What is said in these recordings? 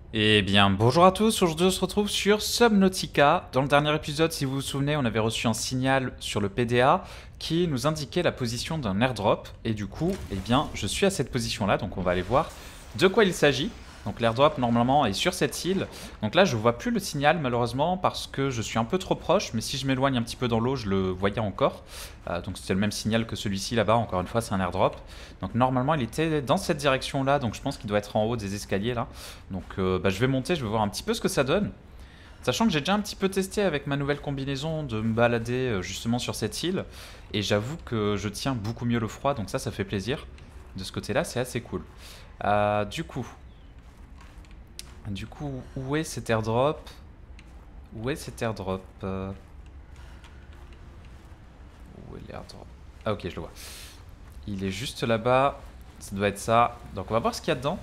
Eh bien, bonjour à tous, aujourd'hui on se retrouve sur Subnautica. Dans le dernier épisode, si vous vous souvenez, on avait reçu un signal sur le PDA qui nous indiquait la position d'un airdrop. Et du coup, eh bien, je suis à cette position-là, donc on va aller voir de quoi il s'agit. Donc l'airdrop, normalement, est sur cette île. Donc là, je vois plus le signal, malheureusement, parce que je suis un peu trop proche. Mais si je m'éloigne un petit peu dans l'eau, je le voyais encore. Donc c'était le même signal que celui-ci là-bas, encore une fois, c'est un airdrop. Donc normalement, il était dans cette direction-là, donc je pense qu'il doit être en haut des escaliers, là. Donc je vais monter, je vais voir un petit peu ce que ça donne. Sachant que j'ai déjà un petit peu testé avec ma nouvelle combinaison de me balader justement sur cette île. Et j'avoue que je tiens beaucoup mieux le froid, donc ça fait plaisir. De ce côté-là, c'est assez cool. Du coup, où est cet airdrop? Où est cet airdrop Où est l'airdrop? Ah ok, je le vois. Il est juste là-bas. Ça doit être ça. Donc on va voir ce qu'il y a dedans.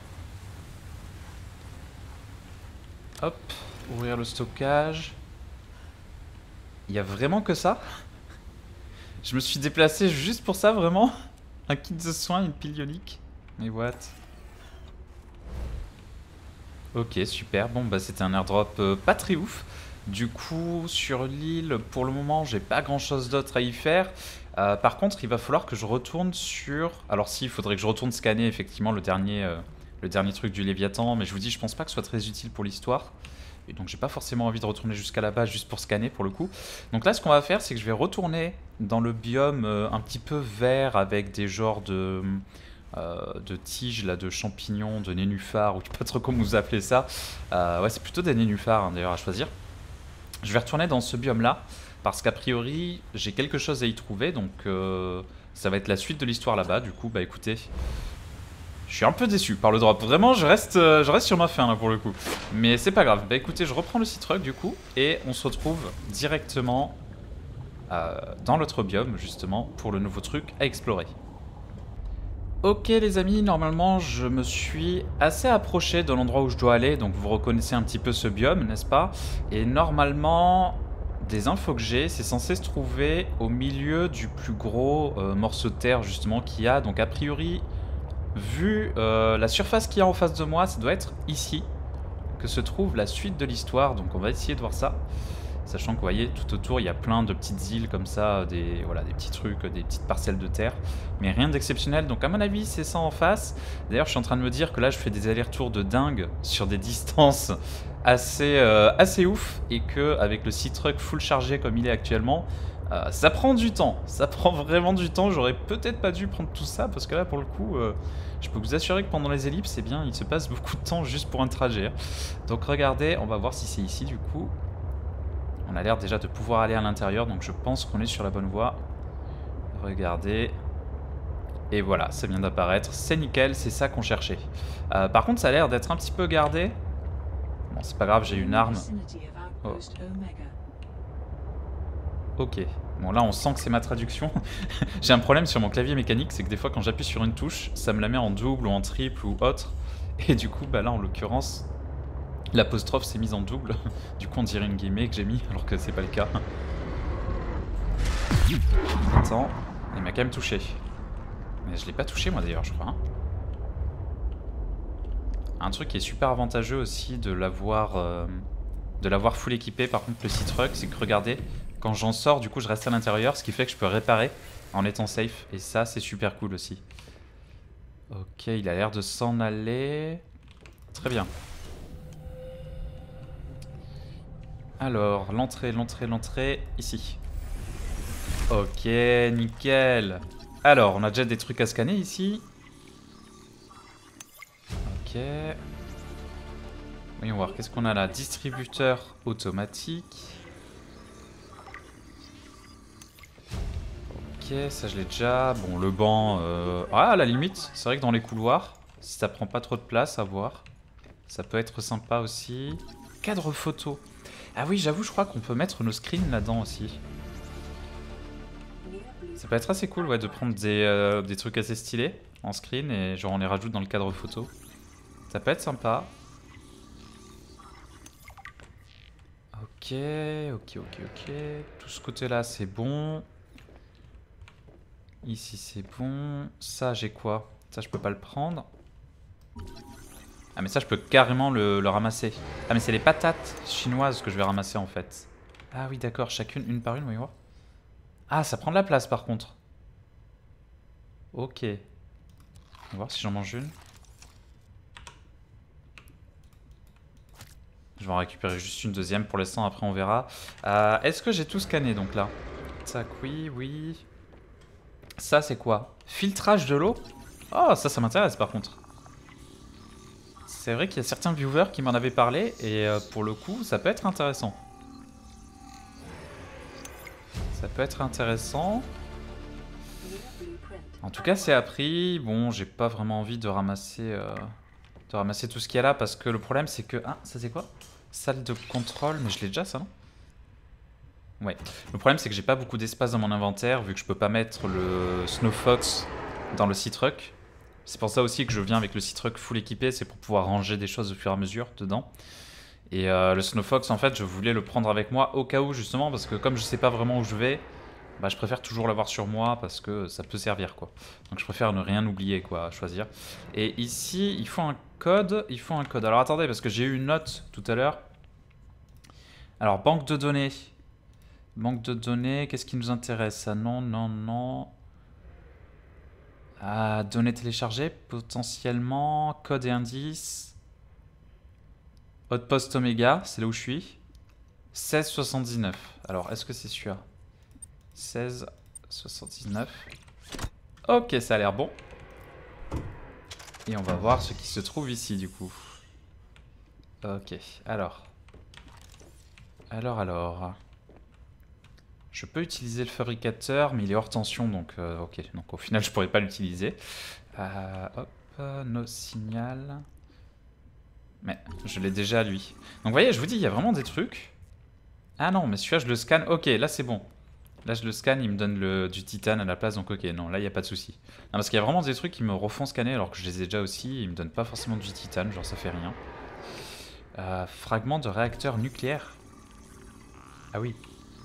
Hop, ouvrir le stockage. Il y a vraiment que ça? Je me suis déplacé juste pour ça, vraiment? Un kit de soins, une pile ionique. Mais what? Ok, super. Bon, bah c'était un airdrop pas très ouf. Du coup, sur l'île, pour le moment, j'ai pas grand chose d'autre à y faire. Par contre, il va falloir que je retourne sur. Alors, si, il faudrait que je retourne scanner effectivement le dernier truc du Léviathan. Mais je vous dis, je pense pas que ce soit très utile pour l'histoire. Et donc, j'ai pas forcément envie de retourner jusqu'à là-bas juste pour scanner pour le coup. Donc là, ce qu'on va faire, c'est que je vais retourner dans le biome un petit peu vert avec des genres de tiges, là, de champignons, de nénuphars, ou je sais pas trop comment vous appelez ça. Ouais, c'est plutôt des nénuphars hein, d'ailleurs à choisir. Je vais retourner dans ce biome-là, parce qu'a priori, j'ai quelque chose à y trouver, donc ça va être la suite de l'histoire là-bas. Du coup, bah écoutez, je suis un peu déçu par le drop. Vraiment, je reste sur ma faim là pour le coup. Mais c'est pas grave. Bah écoutez, je reprends le Citroën du coup, et on se retrouve directement dans l'autre biome, justement, pour le nouveau truc à explorer. Ok les amis, normalement je me suis assez approché de l'endroit où je dois aller, donc vous reconnaissez un petit peu ce biome, n'est-ce pas? Et normalement, des infos que j'ai, c'est censé se trouver au milieu du plus gros morceau de terre justement qu'il y a, donc a priori, vu la surface qu'il y a en face de moi, ça doit être ici que se trouve la suite de l'histoire, donc on va essayer de voir ça. Sachant que vous voyez, tout autour, il y a plein de petites îles comme ça, voilà, des petits trucs, des petites parcelles de terre. Mais rien d'exceptionnel, donc à mon avis, c'est ça en face. D'ailleurs, je suis en train de me dire que là, je fais des allers-retours de dingue sur des distances assez ouf. Et que avec le Sea-Truck full chargé comme il est actuellement, ça prend du temps. Ça prend vraiment du temps. J'aurais peut-être pas dû prendre tout ça, parce que là, pour le coup, je peux vous assurer que pendant les ellipses, eh bien, il se passe beaucoup de temps juste pour un trajet. Donc regardez, on va voir si c'est ici du coup. On a l'air déjà de pouvoir aller à l'intérieur, donc je pense qu'on est sur la bonne voie. Regardez. Et voilà, ça vient d'apparaître. C'est nickel, c'est ça qu'on cherchait. Par contre, ça a l'air d'être un petit peu gardé. Bon, c'est pas grave, j'ai une arme. Oh. Ok. Bon, là, on sent que c'est ma traduction. J'ai un problème sur mon clavier mécanique, c'est que des fois, quand j'appuie sur une touche, ça me la met en double ou en triple ou autre. Et du coup, bah là, en l'occurrence, l'apostrophe s'est mise en double. Du coup, on dirait une guillemets que j'ai mis, alors que c'est pas le cas. Attends, il m'a quand même touché. Mais je l'ai pas touché moi d'ailleurs, je crois. Hein. Un truc qui est super avantageux aussi de l'avoir full équipé par contre le Sea-Truck, c'est que regardez, quand j'en sors du coup je reste à l'intérieur, ce qui fait que je peux réparer en étant safe. Et ça c'est super cool aussi. Ok, il a l'air de s'en aller. Très bien. Alors, l'entrée, ici. Ok, nickel. Alors, on a déjà des trucs à scanner ici. Ok. Voyons voir, qu'est-ce qu'on a là? Distributeur automatique. Ok, ça je l'ai déjà. Bon, le banc... Ah, à la limite, c'est vrai que dans les couloirs, si ça prend pas trop de place, à voir. Ça peut être sympa aussi. Cadre photo. Ah oui, j'avoue, je crois qu'on peut mettre nos screens là-dedans aussi. Ça peut être assez cool, ouais, de prendre des trucs assez stylés en screen et genre on les rajoute dans le cadre photo. Ça peut être sympa. Ok, ok. Tout ce côté-là, c'est bon. Ici, c'est bon. Ça, j'ai quoi? Ça, je peux pas le prendre. Ah mais ça je peux carrément le ramasser. Ah mais c'est les patates chinoises que je vais ramasser en fait. Ah oui d'accord, chacune une par une, voyons voir. Ah ça prend de la place par contre. Ok. On va voir si j'en mange une. Je vais en récupérer juste une deuxième pour l'instant, après on verra. Est-ce que j'ai tout scanné donc là? Tac, oui, oui. Ça c'est quoi? Filtrage de l'eau? Oh ça m'intéresse par contre. C'est vrai qu'il y a certains viewers qui m'en avaient parlé et pour le coup ça peut être intéressant. Ça peut être intéressant. En tout cas c'est appris. Bon j'ai pas vraiment envie de ramasser tout ce qu'il y a là parce que le problème c'est que... Ah ça c'est quoi? Salle de contrôle, mais je l'ai déjà ça non? Ouais. Le problème c'est que j'ai pas beaucoup d'espace dans mon inventaire vu que je peux pas mettre le Snow Fox dans le Sea-Truck. C'est pour ça aussi que je viens avec le Sea-Truck full équipé, c'est pour pouvoir ranger des choses au fur et à mesure dedans. Et le Snow Fox en fait je voulais le prendre avec moi au cas où justement parce que comme je sais pas vraiment où je vais, bah je préfère toujours l'avoir sur moi parce que ça peut servir quoi. Donc je préfère ne rien oublier quoi, à choisir. Et ici il faut un code, Alors attendez parce que j'ai eu une note tout à l'heure. Alors banque de données. Qu'est-ce qui nous intéresse? Ah non, non, non. Ah, données téléchargées, potentiellement, code et indice. Outpost Omega, c'est là où je suis. 1679. Alors, est-ce que c'est sûr? 1679. Ok, ça a l'air bon. Et on va voir ce qui se trouve ici, du coup. Ok, alors. Je peux utiliser le fabricateur, mais il est hors tension, donc ok. Donc au final, je pourrais pas l'utiliser. Hop, nos signal. Mais je l'ai déjà lui. Donc vous voyez, je vous dis, il y a vraiment des trucs. Ah non, mais celui-là, je le scanne. Ok, là c'est bon. Là, je le scanne, il me donne du titane à la place, donc ok, non, là, il n'y a pas de souci. Non, parce qu'il y a vraiment des trucs qui me refont scanner alors que je les ai déjà aussi. Ils me donnent pas forcément du titane, genre ça fait rien. Fragment de réacteur nucléaire. Ah oui.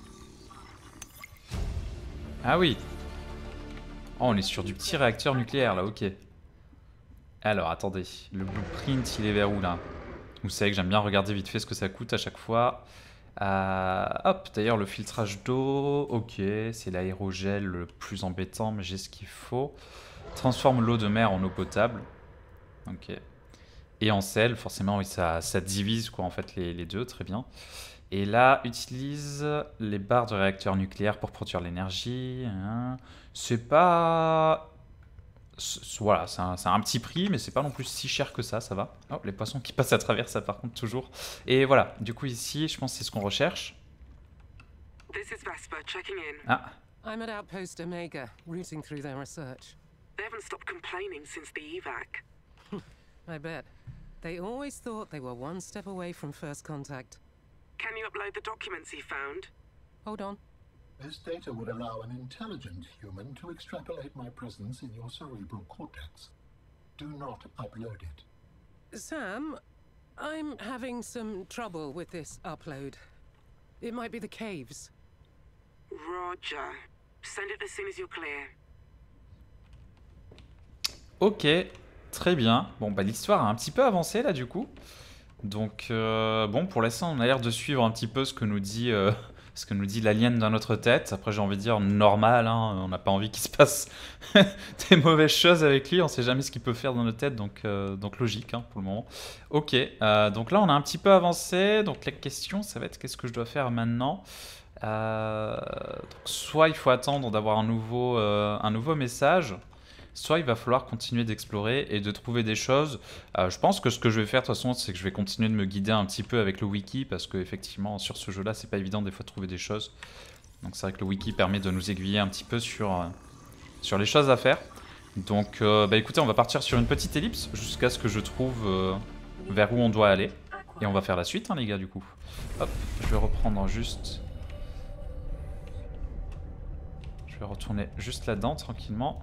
Ah oui. Oh, on est sur du petit réacteur nucléaire là, ok. Alors, attendez. Le blueprint, il est vers où là? Vous savez que j'aime bien regarder vite fait ce que ça coûte à chaque fois. Hop, d'ailleurs, le filtrage d'eau. Ok, c'est l'aérogel le plus embêtant, mais j'ai ce qu'il faut. Transforme l'eau de mer en eau potable. Ok. Et en sel, forcément, oui, ça divise quoi, en fait, les deux, très bien. Et là, utilise les barres de réacteur nucléaire pour produire l'énergie. Hein. C'est pas... Voilà, c'est un petit prix, mais c'est pas non plus si cher que ça va. Oh, les poissons qui passent à travers ça, par contre, toujours. Et voilà, du coup, ici, je pense que c'est ce qu'on recherche. This is Vesper checking in. Ah. I'm at Outpost Omega, routing through their research. They haven't stopped complaining since the evac. I bet. They always thought they were one step away from first contact. Can you upload the documents he found? Hold on. This data would allow an intelligent human to extrapolate my presence in your cerebral cortex. Do not upload it. Sam, I'm having some trouble with this upload. It might be the caves. Roger. Send it as soon as you're clear. Ok, très bien. Bon, bah l'histoire a un petit peu avancé là du coup. Donc, bon, pour l'instant, on a l'air de suivre un petit peu ce que nous dit l'alien dans notre tête. Après, j'ai envie de dire normal, hein, on n'a pas envie qu'il se passe des mauvaises choses avec lui. On sait jamais ce qu'il peut faire dans notre tête, donc logique hein, pour le moment. Ok, donc là, on a un petit peu avancé. Donc la question, ça va être qu'est-ce que je dois faire maintenant? Donc, soit il faut attendre d'avoir un nouveau message. Soit il va falloir continuer d'explorer et de trouver des choses. Je pense que ce que je vais faire de toute façon, c'est que je vais continuer de me guider un petit peu avec le wiki parce qu'effectivement sur ce jeu-là, c'est pas évident des fois de trouver des choses. Donc c'est vrai que le wiki permet de nous aiguiller un petit peu sur les choses à faire. Donc bah écoutez, on va partir sur une petite ellipse jusqu'à ce que je trouve vers où on doit aller. Et on va faire la suite hein, les gars du coup. Hop, je vais reprendre juste... Je vais retourner juste là-dedans tranquillement.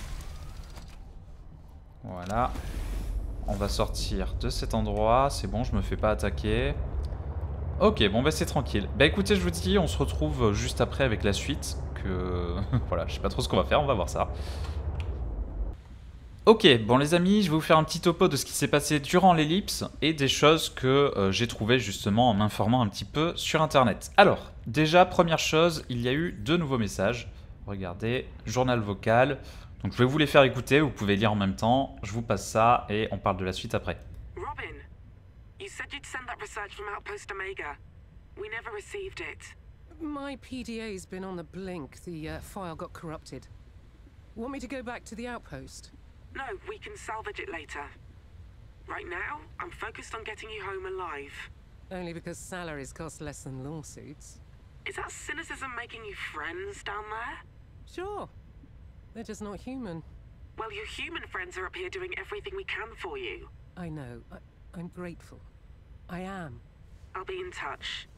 Voilà. On va sortir de cet endroit. C'est bon, je me fais pas attaquer. Ok, bon bah c'est tranquille. Bah écoutez, je vous dis, on se retrouve juste après avec la suite. Voilà, je sais pas trop ce qu'on va faire, on va voir ça. Ok, bon les amis, je vais vous faire un petit topo de ce qui s'est passé durant l'ellipse et des choses que j'ai trouvées justement en m'informant un petit peu sur internet. Alors, déjà, première chose, il y a eu 2 nouveaux messages. Regardez, journal vocal. Donc je vais vous les faire écouter, vous pouvez lire en même temps. Je vous passe ça et on parle de la suite après. Robin, you said you'd send that research from Outpost Omega. We never received it. My PDA's been on the blink. The file got corrupted. Want me to go back to the outpost? No, we can salvage it later. Right now, I'm focused on getting you home alive. Only because salaries cost less than lawsuits. Is that cynicism making you friends down there? Sure. They're just not human. Well, your human friends are up here doing everything we can for you. I know. I'm grateful. I am. I'll be in touch.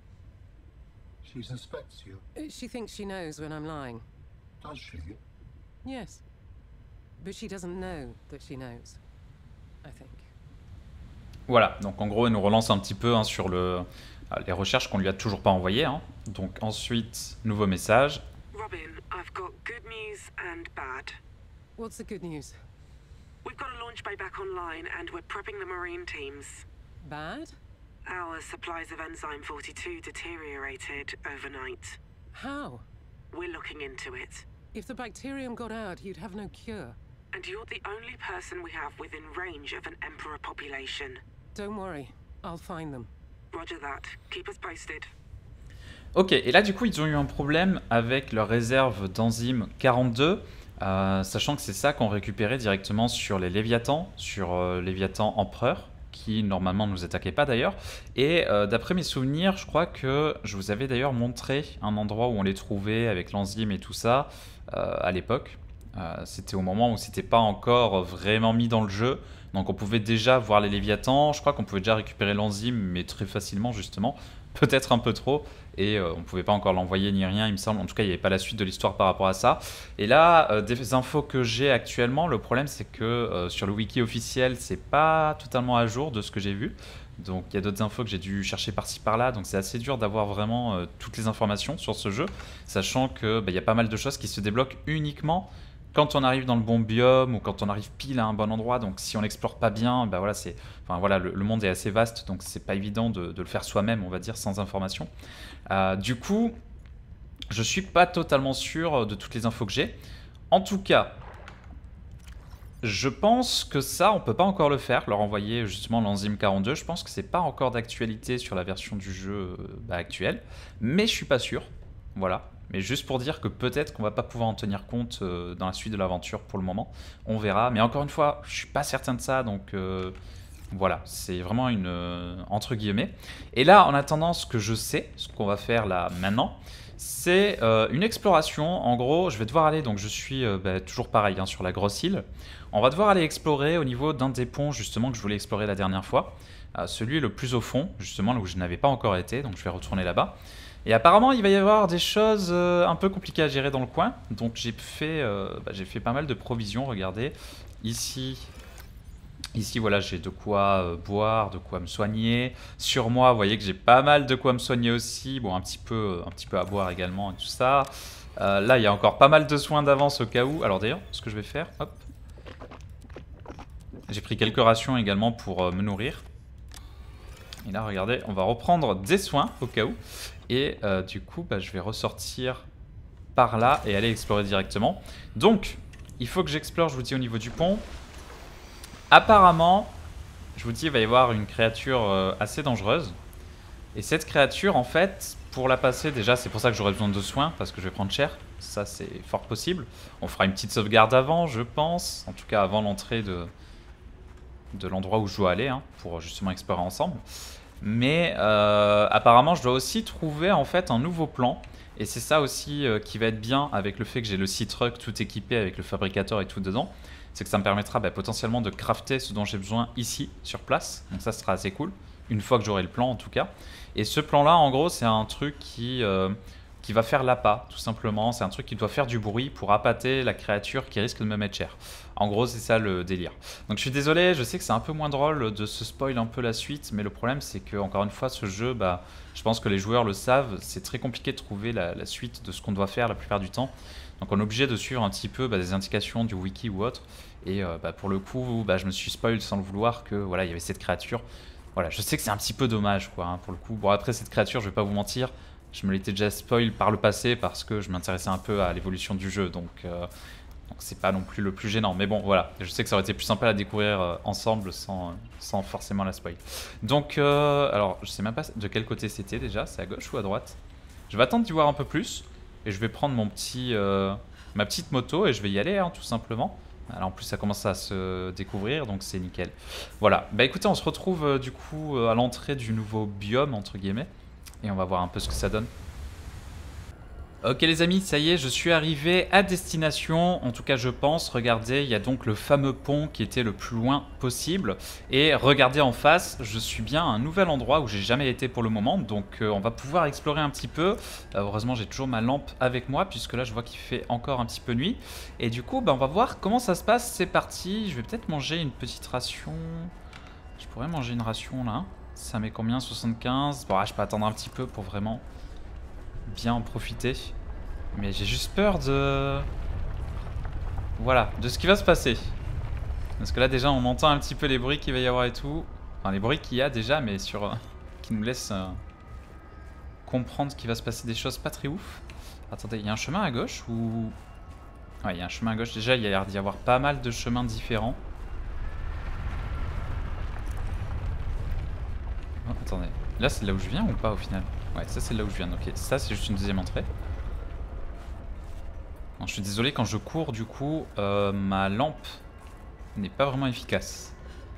She suspects you, She thinks she knows when I'm lying. does she? Yes. But she doesn't know that she knows. I think. Voilà, donc en gros, elle nous relance un petit peu hein, sur les recherches qu'on lui a toujours pas envoyées. Hein. Donc ensuite, nouveau message. Robin, I've got good news and bad. What's the good news? We've got a launch bay back online and we're prepping the marine teams. Bad? Our supplies of Enzyme 42 deteriorated overnight. How? We're looking into it. If the bacterium got out, you'd have no cure. And you're the only person we have within range of an Emperor population. Don't worry. I'll find them. Roger that. Keep us posted. Ok, et là du coup ils ont eu un problème avec leur réserve d'enzyme 42, sachant que c'est ça qu'on récupérait directement sur les Léviathans, sur Léviathan Empereur, qui normalement ne nous attaquait pas d'ailleurs. Et d'après mes souvenirs, je crois que je vous avais d'ailleurs montré un endroit où on les trouvait avec l'enzyme et tout ça à l'époque. C'était au moment où c'était pas encore vraiment mis dans le jeu, donc on pouvait déjà voir les Léviathans. Je crois qu'on pouvait déjà récupérer l'enzyme, mais très facilement justement, peut-être un peu trop, et on pouvait pas encore l'envoyer ni rien, il me semble. En tout cas, il n'y avait pas la suite de l'histoire par rapport à ça. Et là, des infos que j'ai actuellement, le problème c'est que sur le wiki officiel, c'est pas totalement à jour de ce que j'ai vu. Donc il y a d'autres infos que j'ai dû chercher par-ci par-là, donc c'est assez dur d'avoir vraiment toutes les informations sur ce jeu, sachant que y a pas mal de choses qui se débloquent uniquement quand on arrive dans le bon biome ou quand on arrive pile à un bon endroit. Donc si on l'explore pas bien, voilà, le monde est assez vaste, donc c'est pas évident de le faire soi-même, on va dire, sans information. Du coup, je suis pas totalement sûr de toutes les infos que j'ai. En tout cas, je pense que ça, on peut pas encore le faire, leur envoyer justement l'enzyme 42. Je pense que c'est pas encore d'actualité sur la version du jeu actuelle, mais je suis pas sûr. Voilà. Mais juste pour dire que peut-être qu'on va pas pouvoir en tenir compte dans la suite de l'aventure pour le moment. On verra. Mais encore une fois, je suis pas certain de ça, donc voilà, c'est vraiment une entre guillemets. Et là, en attendant, ce que je sais, ce qu'on va faire là maintenant, c'est une exploration. En gros, je vais devoir aller, donc je suis toujours pareil hein, sur la grosse île. On va devoir aller explorer au niveau d'un des ponts justement que je voulais explorer la dernière fois. Celui le plus au fond, justement là où je n'avais pas encore été, donc je vais retourner là-bas. Et apparemment, il va y avoir des choses un peu compliquées à gérer dans le coin. Donc j'ai fait pas mal de provisions, regardez. Ici voilà, j'ai de quoi boire, de quoi me soigner. Sur moi, vous voyez que j'ai pas mal de quoi me soigner aussi. Bon, un petit peu à boire également et tout ça. Là, il y a encore pas mal de soins d'avance au cas où. Alors d'ailleurs, ce que je vais faire, hop. J'ai pris quelques rations également pour me nourrir. Et là, regardez, on va reprendre des soins au cas où. Et du coup, je vais ressortir par là et aller explorer directement. Donc, il faut que j'explore, je vous dis, au niveau du pont. Apparemment, je vous dis, il va y avoir une créature assez dangereuse. Et cette créature, en fait, pour la passer, déjà, c'est pour ça que j'aurai besoin de soins, parce que je vais prendre cher. Ça, c'est fort possible. On fera une petite sauvegarde avant, je pense. En tout cas, avant l'entrée de l'endroit où je dois aller, hein, pour justement explorer ensemble. Mais apparemment, je dois aussi trouver en fait un nouveau plan. Et c'est ça aussi qui va être bien avec le fait que j'ai le Sea-Truck tout équipé avec le fabricateur et tout dedans. C'est que ça me permettra potentiellement de crafter ce dont j'ai besoin ici, sur place. Donc ça sera assez cool, une fois que j'aurai le plan en tout cas. Et ce plan-là, en gros, c'est un truc qui va faire l'appât, tout simplement. C'est un truc qui doit faire du bruit pour appâter la créature qui risque de me mettre cher. En gros, c'est ça le délire. Donc je suis désolé, je sais que c'est un peu moins drôle de se spoil un peu la suite, mais le problème c'est que, encore une fois, ce jeu, je pense que les joueurs le savent, c'est très compliqué de trouver la suite de ce qu'on doit faire la plupart du temps. Donc on est obligé de suivre un petit peu des indications du wiki ou autre. Et pour le coup, je me suis spoil sans le vouloir que voilà, il y avait cette créature. Voilà, je sais que c'est un petit peu dommage quoi, hein, pour le coup. Bon après cette créature, je vais pas vous mentir, je me l'étais déjà spoil par le passé parce que je m'intéressais un peu à l'évolution du jeu, donc c'est pas non plus le plus gênant. Mais bon voilà, je sais que ça aurait été plus sympa à la découvrir ensemble sans forcément la spoil. Donc alors je sais même pas de quel côté c'était déjà, c'est à gauche ou à droite? Je vais attendre d'y voir un peu plus et je vais prendre mon petit, ma petite moto et je vais y aller hein, tout simplement. Alors en plus ça commence à se découvrir donc c'est nickel. Voilà, bah écoutez on se retrouve du coup à l'entrée du nouveau biome entre guillemets et on va voir un peu ce que ça donne. Ok les amis, ça y est, je suis arrivé à destination, en tout cas je pense. Regardez, il y a donc le fameux pont qui était le plus loin possible. Et regardez en face, je suis bien à un nouvel endroit où j'ai jamais été pour le moment. Donc on va pouvoir explorer un petit peu. Heureusement j'ai toujours ma lampe avec moi puisque là je vois qu'il fait encore un petit peu nuit. Et du coup on va voir comment ça se passe, c'est parti. Je vais peut-être manger une petite ration. Je pourrais manger une ration là. Ça met combien? 75. Bon je peux attendre un petit peu pour vraiment bien en profiter, mais j'ai juste peur de voilà, de ce qui va se passer, parce que là déjà on entend un petit peu les bruits qu'il va y avoir et tout, enfin les bruits qu'il y a déjà, mais sur qui nous laissent comprendre qu'il va se passer des choses pas très ouf. Attendez, il y a un chemin à gauche ou ouais, il y a un chemin à gauche. Déjà il y a l'air d'y avoir pas mal de chemins différents. Oh, attendez, là c'est là où je viens ou pas au final? Ouais, ça c'est là où je viens, ok. Ça c'est juste une deuxième entrée. Non, je suis désolé, quand je cours du coup, ma lampe n'est pas vraiment efficace.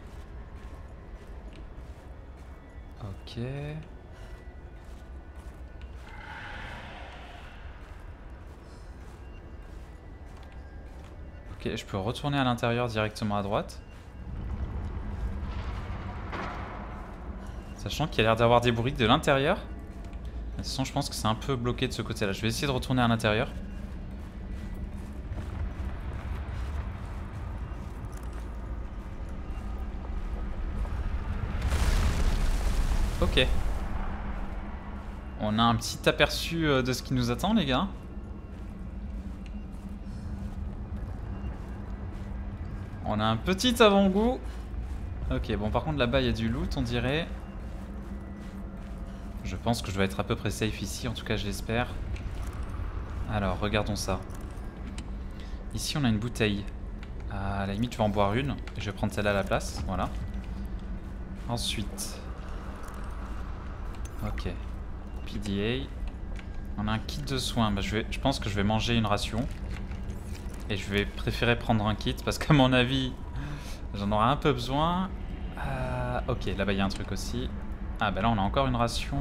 Ok. Ok, je peux retourner à l'intérieur directement à droite. Sachant qu'il y a l'air d'avoir des bruits de l'intérieur. De toute façon, je pense que c'est un peu bloqué de ce côté-là. Je vais essayer de retourner à l'intérieur. Ok. On a un petit aperçu de ce qui nous attend, les gars. On a un petit avant-goût. Ok, bon, par contre, là-bas, il y a du loot, on dirait. Je pense que je vais être à peu près safe ici, en tout cas je l'espère. Alors, regardons ça. Ici, on a une bouteille. À la limite, je vais en boire une. Et je vais prendre celle-là à la place, voilà. Ensuite... Ok. PDA. On a un kit de soins. Je pense que je vais manger une ration. Et je vais préférer prendre un kit parce qu'à mon avis, j'en aurai un peu besoin. Ok, là-bas, il y a un truc aussi. Ah bah là on a encore une ration.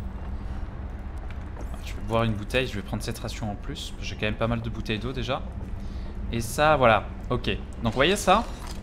Je vais boire une bouteille, je vais prendre cette ration en plus. J'ai quand même pas mal de bouteilles d'eau déjà. Et ça voilà, ok. Donc vous voyez ça?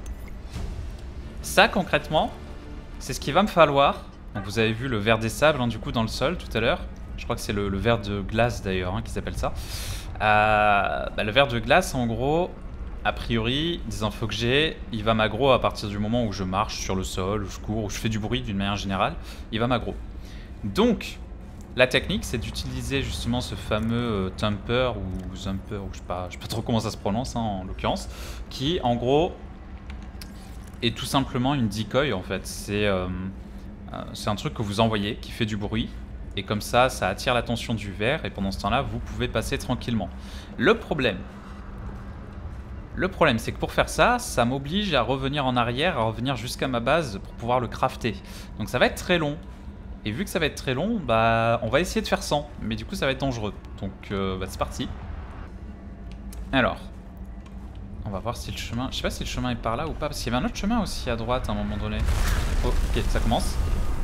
Ça concrètement, c'est ce qu'il va me falloir. Donc vous avez vu le verre des sables hein, du coup dans le sol tout à l'heure. Je crois que c'est le verre de glace d'ailleurs hein, qui s'appelle ça. Le verre de glace en gros... A priori, des infos que j'ai, il va m'aggro à partir du moment où je marche sur le sol, où je cours, où je fais du bruit d'une manière générale, il va m'aggro. Donc, la technique, c'est d'utiliser justement ce fameux Thumper ou Zumper, ou je sais pas trop comment ça se prononce hein, en l'occurrence, qui en gros est tout simplement une decoy en fait. C'est un truc que vous envoyez qui fait du bruit. Et comme ça, ça attire l'attention du ver et pendant ce temps-là, vous pouvez passer tranquillement. Le problème, c'est que pour faire ça, ça m'oblige à revenir en arrière, à revenir jusqu'à ma base pour pouvoir le crafter. Donc ça va être très long. Et vu que ça va être très long, on va essayer de faire sans. Mais du coup, ça va être dangereux. Donc c'est parti. Alors, on va voir si le chemin... Je sais pas si le chemin est par là ou pas. Parce qu'il y avait un autre chemin aussi à droite à un moment donné. Oh, ok, ça commence.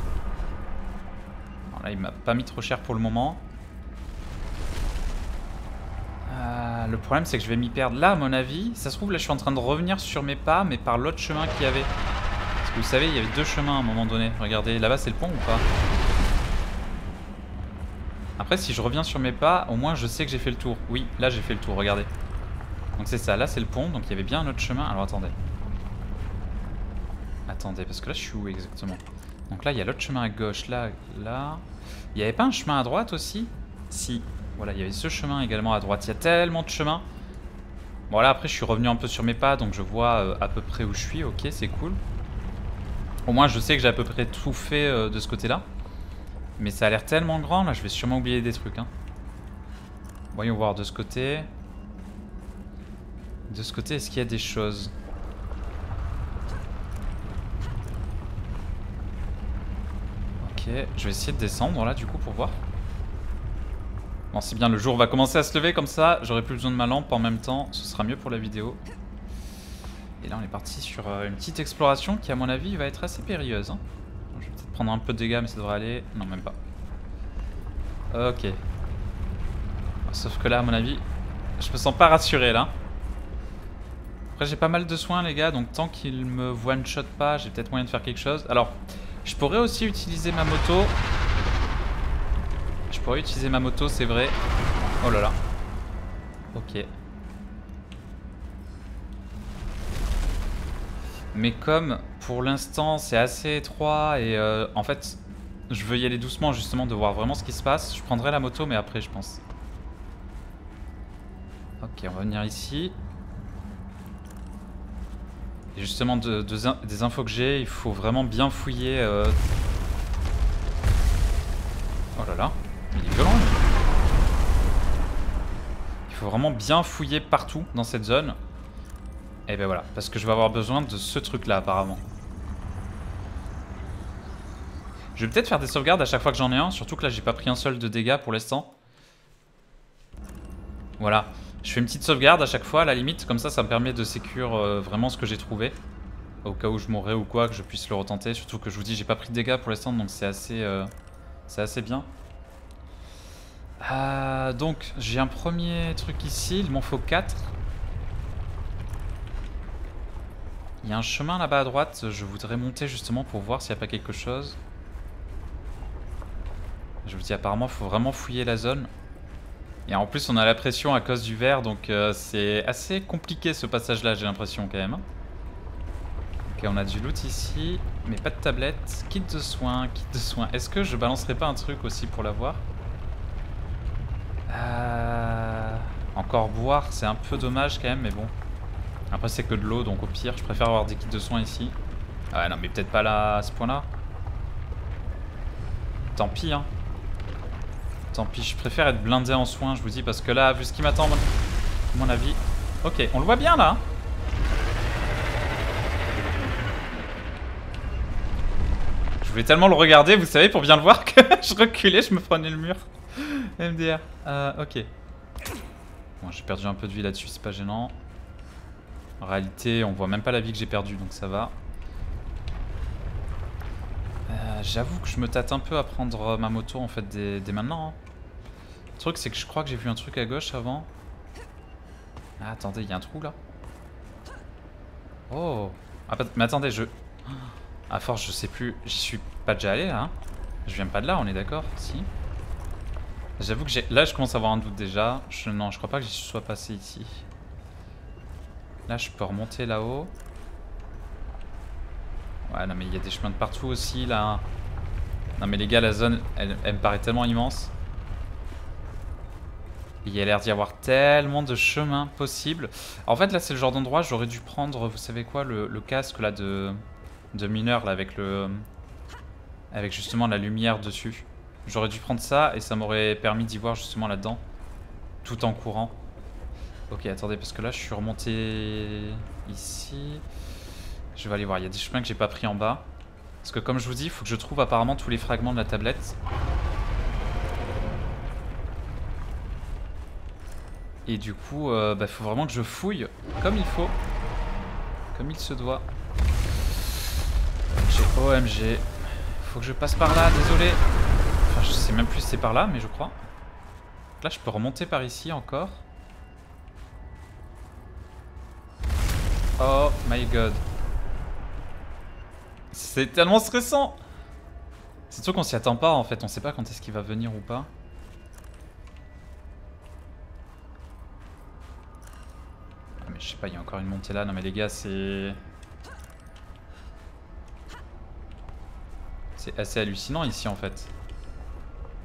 Alors là, il m'a pas mis trop cher pour le moment. Le problème c'est que je vais m'y perdre là à mon avis. Ça se trouve là je suis en train de revenir sur mes pas mais par l'autre chemin qu'il y avait. Parce que vous savez il y avait deux chemins à un moment donné. Regardez là-bas c'est le pont ou pas? Après si je reviens sur mes pas au moins je sais que j'ai fait le tour. Oui là j'ai fait le tour regardez. Donc c'est ça, là c'est le pont donc il y avait bien un autre chemin. Alors attendez. Attendez parce que là je suis où exactement? Donc là il y a l'autre chemin à gauche là. Il n'y avait pas un chemin à droite aussi? Si. Voilà, il y avait ce chemin également à droite. Il y a tellement de chemins. Bon là après je suis revenu un peu sur mes pas, donc je vois à peu près où je suis. Ok, c'est cool. Au moins je sais que j'ai à peu près tout fait de ce côté-là. Mais ça a l'air tellement grand, là je vais sûrement oublier des trucs. Hein. Voyons voir de ce côté. De ce côté, est-ce qu'il y a des choses? Ok, je vais essayer de descendre là du coup pour voir. Bon, c'est bien, le jour va commencer à se lever comme ça, j'aurai plus besoin de ma lampe en même temps, ce sera mieux pour la vidéo. Et là on est parti sur une petite exploration qui à mon avis va être assez périlleuse. Hein. Je vais peut-être prendre un peu de dégâts mais ça devrait aller. Non, même pas. Ok. Sauf que là à mon avis, je me sens pas rassuré là. Après j'ai pas mal de soins les gars, donc tant qu'il me one-shot pas, j'ai peut-être moyen de faire quelque chose. Alors, je pourrais aussi utiliser ma moto. Je pourrais utiliser ma moto, c'est vrai. Oh là là. Ok. Mais comme pour l'instant c'est assez étroit et en fait je veux y aller doucement justement de voir vraiment ce qui se passe, je prendrai la moto mais après je pense. Ok, on va venir ici. Et justement des infos que j'ai, il faut vraiment bien fouiller. Oh là là, il est violent lui. Il faut vraiment bien fouiller partout dans cette zone. Et ben voilà, parce que je vais avoir besoin de ce truc là apparemment. Je vais peut-être faire des sauvegardes à chaque fois que j'en ai un, surtout que là j'ai pas pris un seul de dégâts pour l'instant. Voilà, je fais une petite sauvegarde à chaque fois à la limite, comme ça me permet de sécure vraiment ce que j'ai trouvé. Au cas où je mourrais ou quoi, que je puisse le retenter, surtout que je vous dis j'ai pas pris de dégâts pour l'instant donc c'est assez bien. Donc j'ai un premier truc ici, il m'en faut 4. Il y a un chemin là-bas à droite, je voudrais monter justement pour voir s'il n'y a pas quelque chose. Je vous dis apparemment il faut vraiment fouiller la zone. Et en plus on a la pression à cause du verre, donc c'est assez compliqué ce passage là j'ai l'impression quand même. Ok, on a du loot ici, mais pas de tablette. Kit de soins, kit de soins. Est-ce que je balancerai pas un truc aussi pour l'avoir? Encore boire, c'est un peu dommage quand même, mais bon. Après c'est que de l'eau, donc au pire, je préfère avoir des kits de soins ici. Ah ouais, non, mais peut-être pas là, à ce point-là. Tant pis, hein. Tant pis, je préfère être blindé en soins, je vous dis, parce que là, vu ce qui m'attend, à mon avis... Ok, on le voit bien là. Je voulais tellement le regarder, vous savez, pour bien le voir que je reculais, je me prenais le mur. MDR. Ok. Bon, j'ai perdu un peu de vie là-dessus, c'est pas gênant. En réalité, on voit même pas la vie que j'ai perdue, donc ça va. J'avoue que je me tâte un peu à prendre ma moto en fait dès maintenant. Hein. Le truc, c'est que je crois que j'ai vu un truc à gauche avant. Ah, attendez, il y a un trou là. Oh. Ah, mais attendez, à force, je sais plus. J'y suis pas déjà allé là. Hein. Je viens pas de là, on est d'accord? Si. J'avoue que là, je commence à avoir un doute déjà. Non, je crois pas que j'y sois passé ici. Là, je peux remonter là-haut. Ouais, non, mais il y a des chemins de partout aussi là. Non, mais les gars, la zone, elle me paraît tellement immense. Il y a l'air d'y avoir tellement de chemins possibles. En fait, là, c'est le genre d'endroit, j'aurais dû prendre, vous savez quoi, le casque là de mineur là avec justement la lumière dessus. J'aurais dû prendre ça et ça m'aurait permis d'y voir justement là-dedans, tout en courant. Ok, attendez, parce que là, je suis remonté ici. Je vais aller voir, il y a des chemins que j'ai pas pris en bas. Parce que comme je vous dis, il faut que je trouve apparemment tous les fragments de la tablette. Et du coup, bah, faut vraiment que je fouille comme il faut. Comme il se doit. OMG. Faut que je passe par là, désolé. Enfin, je sais même plus si c'est par là, mais je crois. Là, je peux remonter par ici encore. Oh my god. C'est tellement stressant. C'est sûr qu'on s'y attend pas en fait, on sait pas quand est-ce qu'il va venir ou pas. Ah, mais je sais pas, il y a encore une montée là. Non mais les gars, c'est assez hallucinant ici en fait.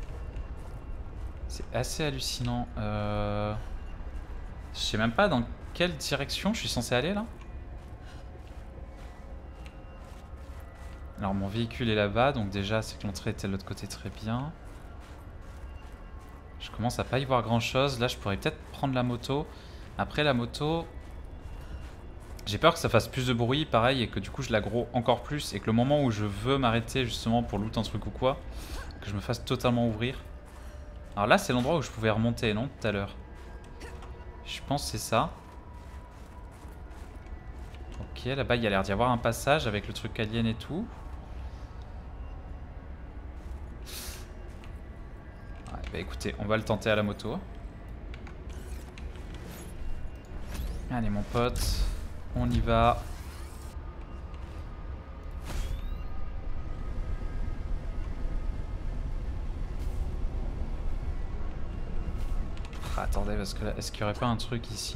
C'est assez hallucinant. Je sais même pas dans quelle direction je suis censé aller là? Alors mon véhicule est là-bas, donc déjà c'est que l'entrée était de l'autre côté, très bien. Je commence à pas y voir grand chose. Là je pourrais peut-être prendre la moto. Après la moto, j'ai peur que ça fasse plus de bruit pareil et que du coup je l'aggro encore plus et que le moment où je veux m'arrêter justement pour loot un truc ou quoi, que je me fasse totalement ouvrir. Alors là c'est l'endroit où je pouvais remonter, non, tout à l'heure? Je pense que c'est ça. Ok, là-bas il y a l'air d'y avoir un passage avec le truc alien et tout. Ouais, bah écoutez, on va le tenter à la moto. Allez mon pote, on y va. Ah, attendez, parce que là, est-ce qu'il n'y aurait pas un truc ici?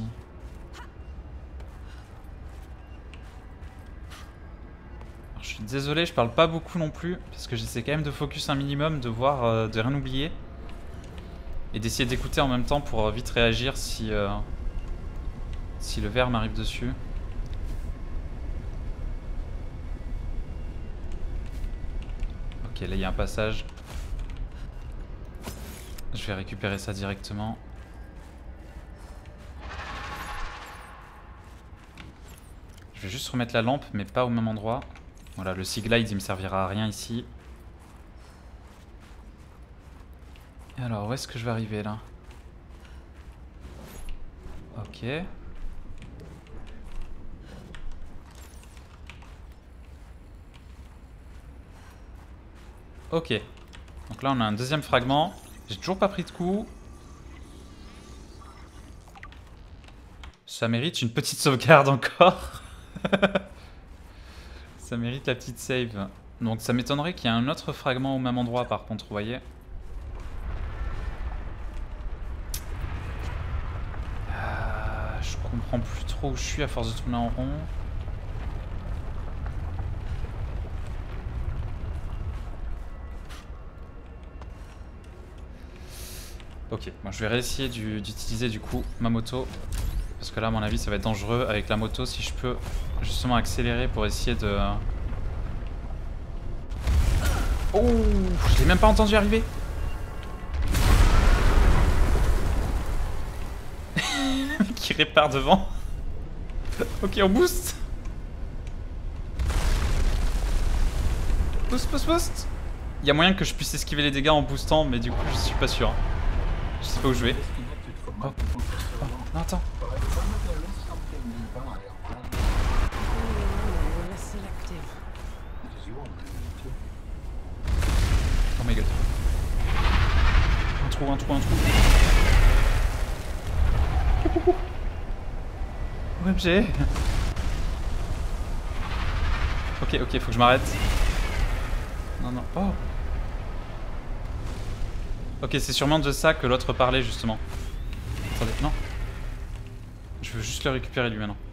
Alors, je suis désolé, je parle pas beaucoup non plus, parce que j'essaie quand même de focus un minimum, de voir, de rien oublier. Et d'essayer d'écouter en même temps pour vite réagir si le verre m'arrive dessus. Ok, là il y a un passage. Je vais récupérer ça directement. Je vais juste remettre la lampe, mais pas au même endroit. Voilà, le Sea Glide il me servira à rien ici. Alors, où est-ce que je vais arriver là? Ok. Ok. Donc là on a un deuxième fragment. J'ai toujours pas pris de coup. Ça mérite une petite sauvegarde encore. Ça mérite la petite save. Donc ça m'étonnerait qu'il y ait un autre fragment au même endroit par contre, vous voyez. Je comprends plus trop où je suis à force de tourner en rond. Ok, moi je vais réessayer d'utiliser du coup ma moto. Parce que là à mon avis ça va être dangereux avec la moto si je peux justement accélérer pour essayer de... Oh, je l'ai même pas entendu arriver. Qui répare devant. Ok, on boost. Boost, boost, boost. Il y a moyen que je puisse esquiver les dégâts en boostant, mais du coup je suis pas sûr. Je sais pas où je vais. Oh, oh, non, attends. Oh my god. Un trou, un trou, un trou. OMG. Ok, ok, faut que je m'arrête. Non, non. Oh. Ok, c'est sûrement de ça que l'autre parlait justement. Attendez, non. Je veux juste le récupérer lui maintenant.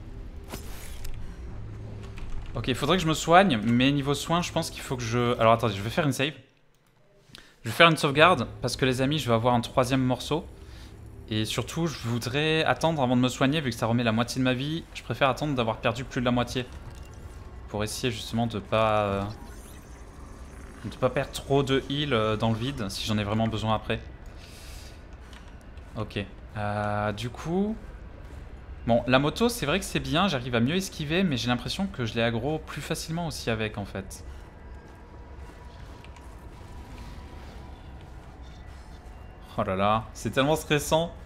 Ok, il faudrait que je me soigne, mais niveau soin, je pense qu'il faut que je... Alors attendez, je vais faire une save. Je vais faire une sauvegarde, parce que les amis, je vais avoir un troisième morceau. Et surtout, je voudrais attendre avant de me soigner, vu que ça remet la moitié de ma vie. Je préfère attendre d'avoir perdu plus de la moitié. Pour essayer justement de pas perdre trop de heal dans le vide, si j'en ai vraiment besoin après. Ok. Du coup... Bon, la moto, c'est vrai que c'est bien, j'arrive à mieux esquiver, mais j'ai l'impression que je l'ai aggro plus facilement aussi avec, en fait. Oh là là, c'est tellement stressant.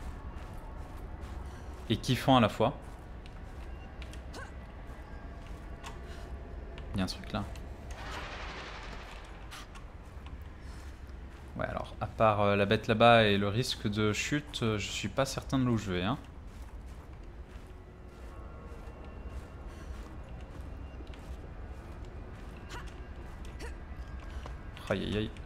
Et kiffant à la fois. Il y a un truc là. Ouais, alors, à part la bête là-bas et le risque de chute, je suis pas certain de là où je vais, hein. Aïe aïe aïe.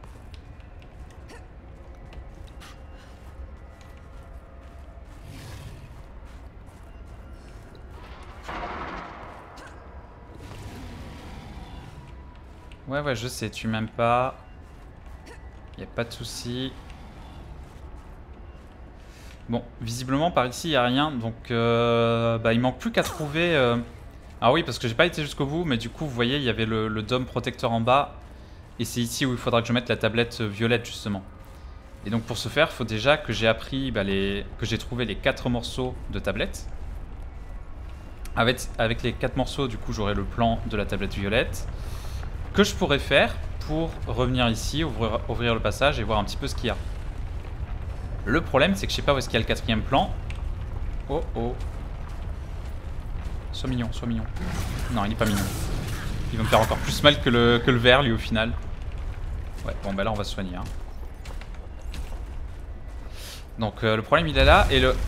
Ouais ouais je sais, tu m'aimes pas. Y a pas de souci. Bon, visiblement par ici il n'y a rien, donc bah, il manque plus qu'à trouver... Ah oui, parce que j'ai pas été jusqu'au bout, mais du coup vous voyez il y avait le dôme protecteur en bas, et c'est ici où il faudra que je mette la tablette violette justement. Et donc pour ce faire, il faut déjà que j'ai appris, bah, que j'ai trouvé les 4 morceaux de tablette. Avec les 4 morceaux, du coup j'aurai le plan de la tablette violette, que je pourrais faire pour revenir ici, ouvrir le passage et voir un petit peu ce qu'il y a. Le problème, c'est que je sais pas où est-ce qu'il y a le 4e plan. Oh oh. Sois mignon, sois mignon. Non, il est pas mignon. Il va me faire encore plus mal que le vert, lui, au final. Ouais, bon, bah là, on va se soigner. Hein. Donc, le problème, il est là. Et le...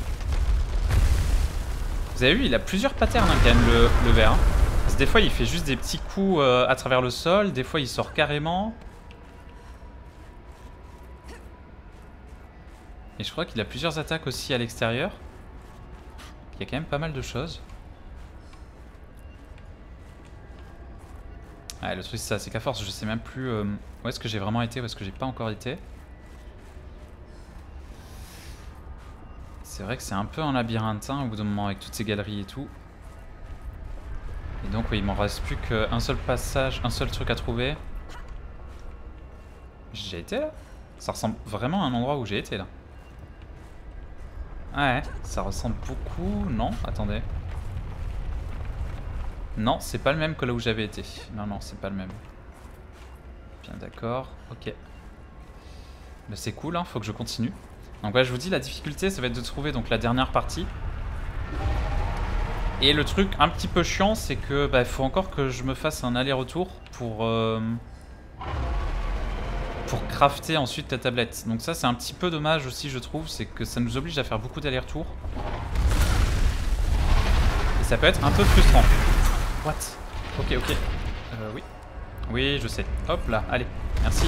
Vous avez vu, il a plusieurs patterns, hein, quand même, le vert. Hein. Parce que des fois, il fait juste des petits coups à travers le sol. Des fois, il sort carrément. Et je crois qu'il a plusieurs attaques aussi à l'extérieur. Il y a quand même pas mal de choses. Ouais, le truc c'est ça, c'est qu'à force je sais même plus où est-ce que j'ai vraiment été, où est-ce que j'ai pas encore été. C'est vrai que c'est un peu un labyrinthin au bout d'un moment avec toutes ces galeries et tout. Et donc oui, il m'en reste plus qu'un seul passage, un seul truc à trouver. J'ai déjà été là? Ça ressemble vraiment à un endroit où j'ai été là. Ouais, ça ressemble beaucoup... Non, attendez. Non, c'est pas le même que là où j'avais été. Non, non, c'est pas le même. Bien d'accord, ok. Bah, c'est cool, hein, faut que je continue. Donc ouais, je vous dis, la difficulté, ça va être de trouver donc la dernière partie. Et le truc un petit peu chiant, c'est que bah, faut encore que je me fasse un aller-retour pour crafter ensuite la tablette. Donc ça, c'est un petit peu dommage aussi, je trouve, c'est que ça nous oblige à faire beaucoup d'allers-retours. Et ça peut être un peu frustrant. What? Ok, ok. Oui. Oui, je sais. Hop là, allez, merci.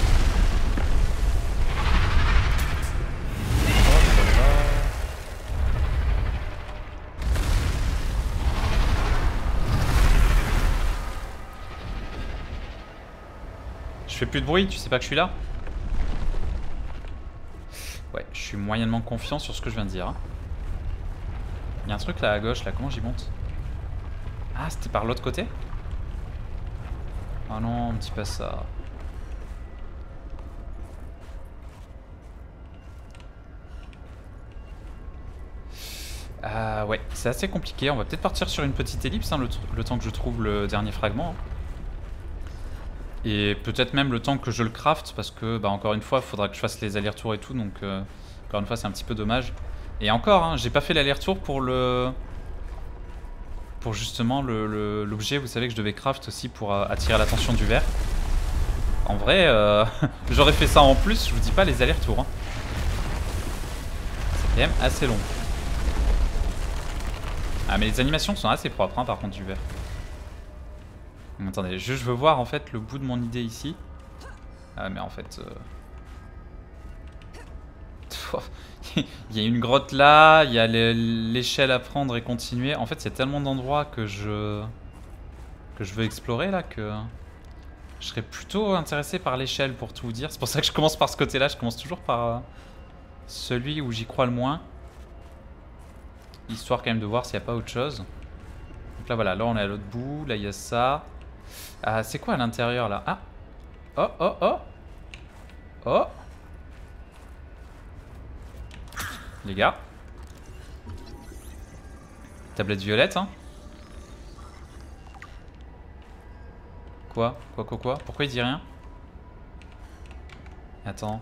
Je fais plus de bruit, tu sais pas que je suis là? Ouais, je suis moyennement confiant sur ce que je viens de dire. Il y a un truc là à gauche, là, comment j'y monte? Ah, c'était par l'autre côté? Oh non, me dis pas ça. Ouais, c'est assez compliqué. On va peut-être partir sur une petite ellipse, hein, le temps que je trouve le dernier fragment. Et peut-être même le temps que je le craft, parce que, bah, encore une fois, il faudra que je fasse les allers-retours et tout, donc encore une fois, c'est un petit peu dommage. Et encore, hein, j'ai pas fait l'aller-retour pour le... Pour justement l'objet, vous savez, que je devais craft aussi pour attirer l'attention du ver. En vrai, j'aurais fait ça en plus, je vous dis pas les allers-retours. Hein. C'est quand même assez long. Ah, mais les animations sont assez propres, hein, par contre, du ver. Attendez, je veux voir en fait le bout de mon idée ici. Ah mais en fait... il y a une grotte là, il y a l'échelle à prendre et continuer. En fait il y a tellement d'endroits que je veux explorer là que... Je serais plutôt intéressé par l'échelle pour tout vous dire. C'est pour ça que je commence par ce côté là, je commence toujours par celui où j'y crois le moins. Histoire quand même de voir s'il n'y a pas autre chose. Donc là voilà, là on est à l'autre bout, là il y a ça. Ah, c'est quoi à l'intérieur là? Ah! Oh, oh, oh! Oh! Les gars. Tablette violette, hein? Quoi? Quoi? Pourquoi il dit rien? Attends.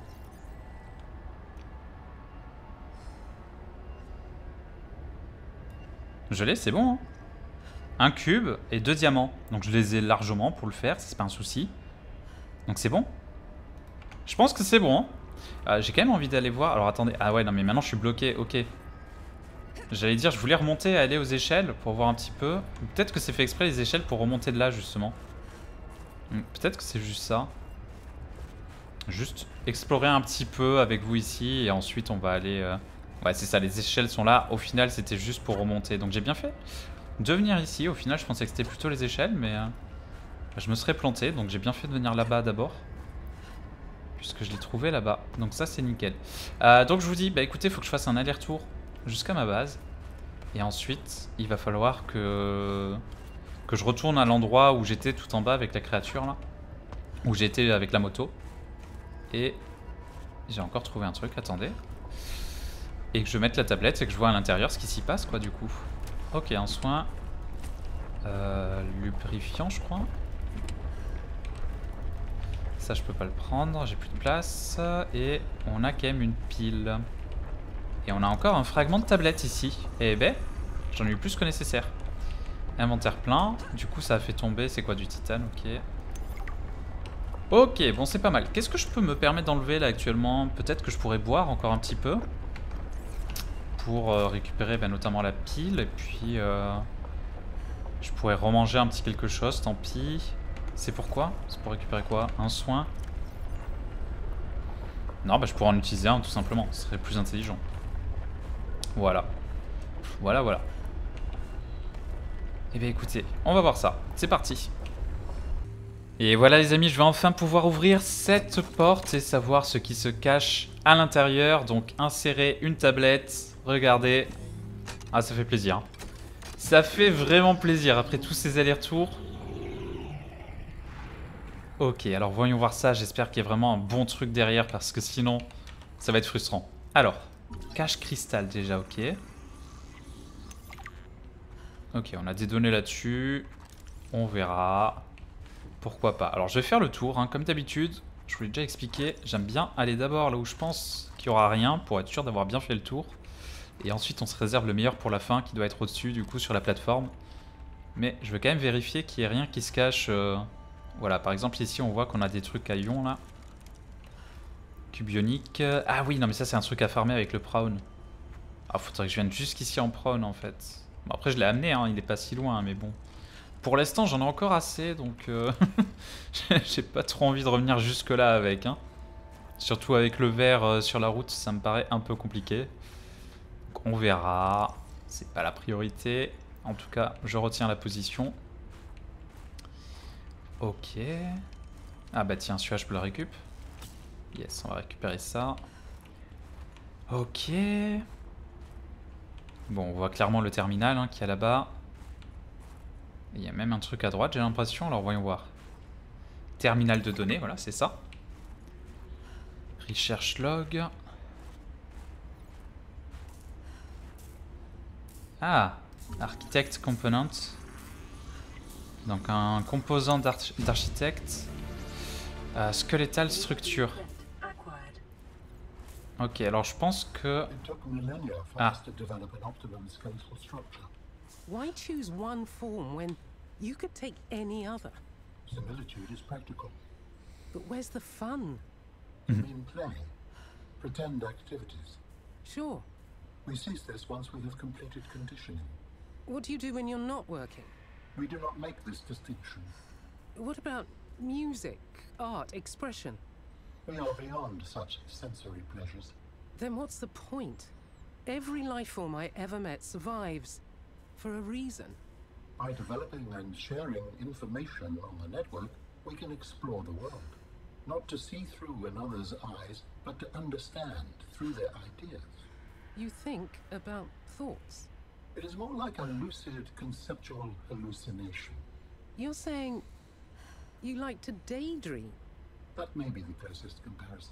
Je l'ai, c'est bon, hein? Un cube et 2 diamants. Donc je les ai largement pour le faire, c'est pas un souci. Donc c'est bon. Je pense que c'est bon. Hein. J'ai quand même envie d'aller voir. Alors attendez. Ah ouais, non mais maintenant je suis bloqué. Ok. J'allais dire, je voulais remonter, aller aux échelles pour voir un petit peu. Peut-être que c'est fait exprès les échelles pour remonter de là justement. Peut-être que c'est juste ça. Juste explorer un petit peu avec vous ici et ensuite on va aller... Ouais c'est ça, les échelles sont là. Au final c'était juste pour remonter. Donc j'ai bien fait de venir ici. Au final je pensais que c'était plutôt les échelles mais je me serais planté. Donc j'ai bien fait de venir là-bas d'abord. Puisque je l'ai trouvé là-bas. Donc ça c'est nickel. Donc je vous dis, bah écoutez, il faut que je fasse un aller-retour jusqu'à ma base. Et ensuite, il va falloir que je retourne à l'endroit où j'étais tout en bas avec la créature là. Où j'étais avec la moto. Et j'ai encore trouvé un truc, attendez. Et que je mette la tablette et que je vois à l'intérieur ce qui s'y passe quoi du coup. Ok, un soin. Lubrifiant je crois. Ça je peux pas le prendre, j'ai plus de place. Et on a quand même une pile. Et on a encore un fragment de tablette ici. Et ben, j'en ai eu plus que nécessaire. Inventaire plein. Du coup ça a fait tomber, c'est quoi, du titane, ok. Ok, bon c'est pas mal. Qu'est-ce que je peux me permettre d'enlever là actuellement? Peut-être que je pourrais boire encore un petit peu. Pour récupérer notamment la pile. Et puis je pourrais remanger un petit quelque chose, tant pis. C'est pourquoi? C'est pour récupérer quoi? Un soin? Non, bah je pourrais en utiliser un tout simplement, ce serait plus intelligent. Voilà. Voilà, voilà. Eh bien écoutez, on va voir ça. C'est parti. Et voilà les amis, je vais enfin pouvoir ouvrir cette porte et savoir ce qui se cache à l'intérieur. Donc insérer une tablette, regardez. Ah, ça fait plaisir. Ça fait vraiment plaisir après tous ces allers-retours. Ok, alors voyons voir ça. J'espère qu'il y a vraiment un bon truc derrière parce que sinon, ça va être frustrant. Alors, cache cristal déjà, ok. Ok, on a des données là-dessus. On verra. Pourquoi pas. Alors, je vais faire le tour, hein, comme d'habitude. Je vous l'ai déjà expliqué. J'aime bien aller d'abord là où je pense qu'il n'y aura rien pour être sûr d'avoir bien fait le tour. Et ensuite, on se réserve le meilleur pour la fin qui doit être au-dessus, du coup, sur la plateforme. Mais je veux quand même vérifier qu'il n'y ait rien qui se cache. Voilà, par exemple, ici, on voit qu'on a des trucs à ion là. Cube ionique. Ah oui, non, mais ça, c'est un truc à farmer avec le prawn. Ah, faudrait que je vienne jusqu'ici en prawn en fait. Bon, après, je l'ai amené, hein, il est pas si loin, mais bon. Pour l'instant, j'en ai encore assez, donc j'ai pas trop envie de revenir jusque-là avec. Hein. Surtout avec le verre sur la route, ça me paraît un peu compliqué. Donc, on verra. C'est pas la priorité. En tout cas, je retiens la position. Ok. Ah bah tiens, celui-là, je peux le récup. Yes, on va récupérer ça. Ok. Bon, on voit clairement le terminal hein, qui est là-bas. Il y a même un truc à droite, j'ai l'impression. Alors, voyons voir. Terminal de données, voilà, c'est ça. Research log. Ah, Architect Component. Donc, un composant d'architecte. Skeletal Structure. Ok, alors je pense que... Ah. Why choose one form when you could take any other? Similitude is practical. But where's the fun? You mean play? Pretend activities. Sure. We cease this once we have completed conditioning. What do you do when you're not working? We do not make this distinction. What about music, art, expression? We are beyond such sensory pleasures. Then what's the point? Every life form I ever met survives for a reason. By developing and sharing information on the network, we can explore the world. Not to see through another's eyes, but to understand through their ideas. You think about thoughts. It is more like a lucid conceptual hallucination. You're saying you like to daydream? That may be the closest comparison.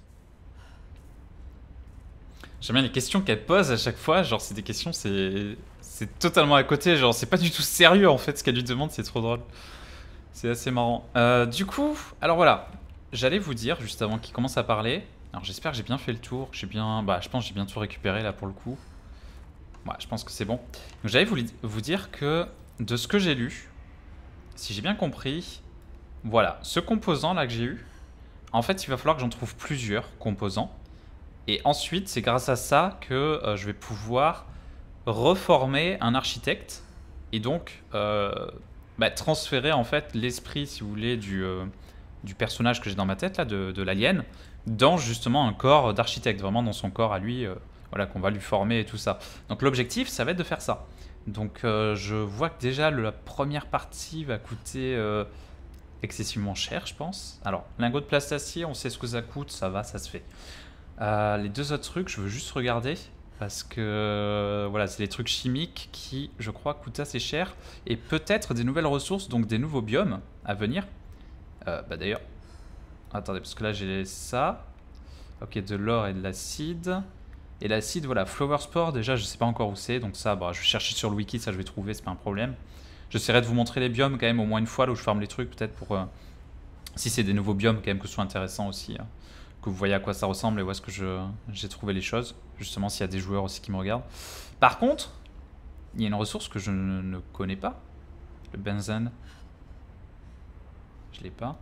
J'aime bien les questions qu'elle pose à chaque fois. Genre, c'est des questions, c'est totalement à côté. Genre, c'est pas du tout sérieux en fait ce qu'elle lui demande. C'est trop drôle. C'est assez marrant. Du coup, alors voilà. J'allais vous dire juste avant qu'il commence à parler. Alors, j'espère que j'ai bien fait le tour. J'ai bien, je pense que j'ai bien tout récupéré là pour le coup. Ouais, je pense que c'est bon. Donc, j'allais vous dire que de ce que j'ai lu, si j'ai bien compris, voilà, ce composant là que j'ai eu, en fait, il va falloir que j'en trouve plusieurs composants. Et ensuite, c'est grâce à ça que je vais pouvoir reformer un architecte et donc transférer en fait l'esprit, si vous voulez, du personnage que j'ai dans ma tête là, de l'alien, dans justement un corps d'architecte, vraiment dans son corps à lui, voilà, qu'on va lui former et tout ça. Donc l'objectif, ça va être de faire ça. Donc je vois que déjà la première partie va coûter excessivement cher, je pense. Alors, lingot de plastacier, on sait ce que ça coûte, ça va, ça se fait. Les deux autres trucs, je veux juste regarder. Parce que voilà, c'est des trucs chimiques qui, je crois, coûtent assez cher. Et peut-être des nouvelles ressources, donc des nouveaux biomes à venir. Bah d'ailleurs, attendez, parce que là j'ai ça. Ok, de l'or et de l'acide. Et l'acide, voilà, Flower Spore, déjà je sais pas encore où c'est. Donc ça, bah, je vais chercher sur le wiki, ça je vais trouver, c'est pas un problème. J'essaierai de vous montrer les biomes quand même au moins une fois, là où je farme les trucs, peut-être pour... si c'est des nouveaux biomes, quand même, que ce soit intéressant aussi. Hein. Que vous voyez à quoi ça ressemble et où est-ce que j'ai trouvé les choses. Justement, s'il y a des joueurs aussi qui me regardent. Par contre, il y a une ressource que je ne connais pas. Le benzène. Je l'ai pas.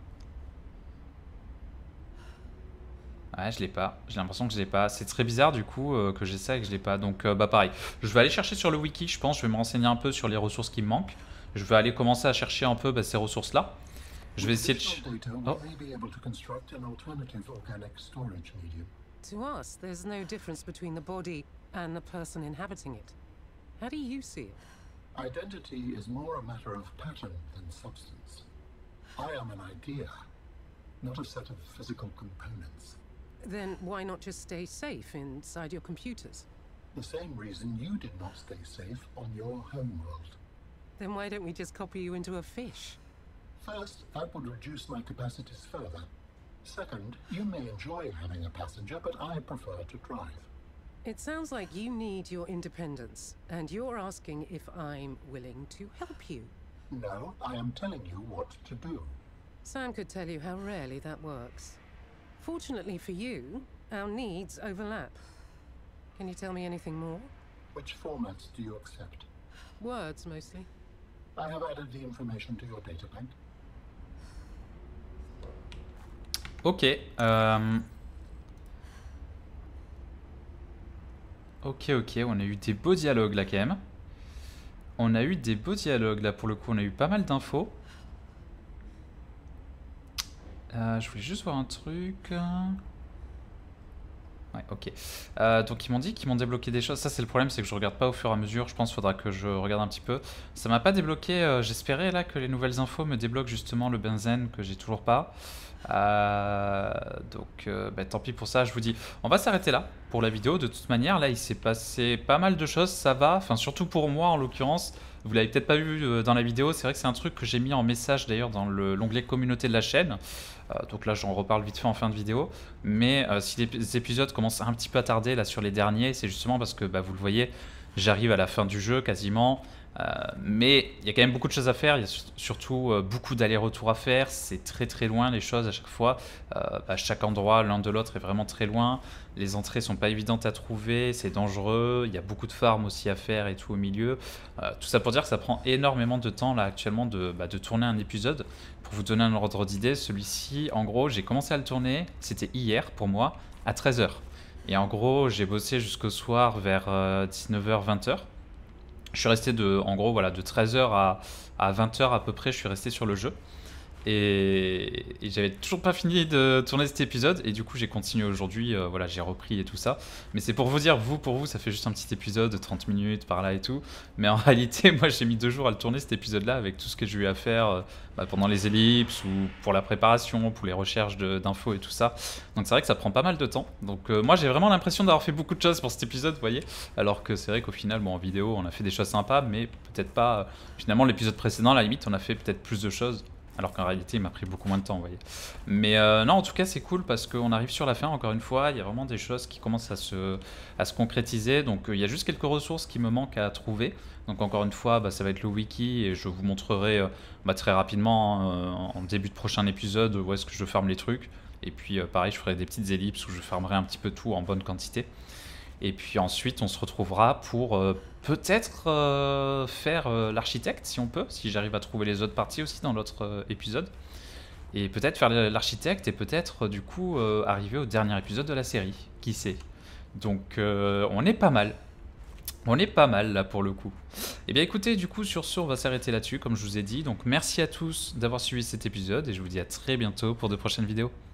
Ouais, je l'ai pas. J'ai l'impression que je l'ai pas. C'est très bizarre du coup que j'ai ça et que je l'ai pas. Donc bah pareil. Je vais aller chercher sur le wiki, je pense. Je vais me renseigner un peu sur les ressources qui me manquent. Je vais aller commencer à chercher un peu ces ressources-là. Je vais essayer de... Oh. To us, there's no difference between the body and the person inhabiting it. How do you see it? Identity is more a matter of pattern than substance. I am an idea, not a set of physical components. Then why not just stay safe inside your computers? The same reason you did not stay safe on your homeworld. Then why don't we just copy you into a fish? First, that would reduce my capacities further. Second, you may enjoy having a passenger, but I prefer to drive. It sounds like you need your independence, and you're asking if I'm willing to help you. No, I am telling you what to do. Sam could tell you how rarely that works. Fortunately for you, our needs overlap. Can you tell me anything more? Which formats do you accept? Words, mostly. I have added the information to your data bank. Ok. Ok, on a eu des beaux dialogues là quand même. On a eu des beaux dialogues là pour le coup, on a eu pas mal d'infos. Je voulais juste voir un truc. Ouais, ok. Donc ils m'ont dit qu'ils m'ont débloqué des choses. Ça c'est le problème, c'est que je regarde pas au fur et à mesure. Je pense qu'il faudra que je regarde un petit peu. Ça m'a pas débloqué. J'espérais là que les nouvelles infos me débloquent justement le benzène que j'ai toujours pas. Donc bah, tant pis pour ça, je vous dis. On va s'arrêter là pour la vidéo. De toute manière, là il s'est passé pas mal de choses. Ça va. Enfin surtout pour moi en l'occurrence. Vous l'avez peut-être pas vu dans la vidéo. C'est vrai que c'est un truc que j'ai mis en message d'ailleurs dans l'onglet communauté de la chaîne. Donc là j'en reparle vite fait en fin de vidéo. Mais si les épisodes commencent un petit peu à tarder là sur les derniers, c'est justement parce que bah, vous le voyez, j'arrive à la fin du jeu quasiment. Mais il y a quand même beaucoup de choses à faire, il y a surtout beaucoup d'allers-retours à faire, c'est très loin les choses à chaque fois, bah, chaque endroit l'un de l'autre est vraiment très loin, les entrées sont pas évidentes à trouver, c'est dangereux, il y a beaucoup de farms aussi à faire et tout au milieu, tout ça pour dire que ça prend énormément de temps là actuellement de tourner un épisode. Pour vous donner un ordre d'idée, celui-ci en gros j'ai commencé à le tourner, c'était hier pour moi à 13 h, et en gros j'ai bossé jusqu'au soir vers 19 h 20 h. Je suis resté en gros voilà, de 13 h à 20 h à peu près, je suis resté sur le jeu. Et j'avais toujours pas fini de tourner cet épisode. Et du coup j'ai continué aujourd'hui, voilà, j'ai repris et tout ça. Mais c'est pour vous dire, pour vous ça fait juste un petit épisode de 30 minutes par là et tout. Mais en réalité moi j'ai mis 2 jours à le tourner cet épisode là, avec tout ce que j'ai eu à faire pendant les ellipses, ou pour la préparation, pour les recherches d'infos et tout ça. Donc c'est vrai que ça prend pas mal de temps. Donc moi j'ai vraiment l'impression d'avoir fait beaucoup de choses pour cet épisode, vous voyez. Alors que c'est vrai qu'au final, bon, en vidéo on a fait des choses sympas, mais peut-être pas. Finalement l'épisode précédent, à la limite on a fait peut-être plus de choses. Alors qu'en réalité, il m'a pris beaucoup moins de temps, vous voyez. Mais non, en tout cas, c'est cool parce qu'on arrive sur la fin, encore une fois. Il y a vraiment des choses qui commencent à se concrétiser. Donc, il y a juste quelques ressources qui me manquent à trouver. Donc, encore une fois, ça va être le wiki et je vous montrerai très rapidement en début de prochain épisode où est-ce que je farme les trucs. Et puis, pareil, je ferai des petites ellipses où je farmerai un petit peu tout en bonne quantité. Et puis ensuite, on se retrouvera pour peut-être faire l'architecte, si on peut, si j'arrive à trouver les autres parties aussi dans l'autre épisode. Et peut-être faire l'architecte et peut-être du coup arriver au dernier épisode de la série, qui sait. Donc on est pas mal. On est pas mal là pour le coup. Et bien écoutez, du coup sur ce, on va s'arrêter là-dessus, comme je vous ai dit. Donc merci à tous d'avoir suivi cet épisode et je vous dis à très bientôt pour de prochaines vidéos.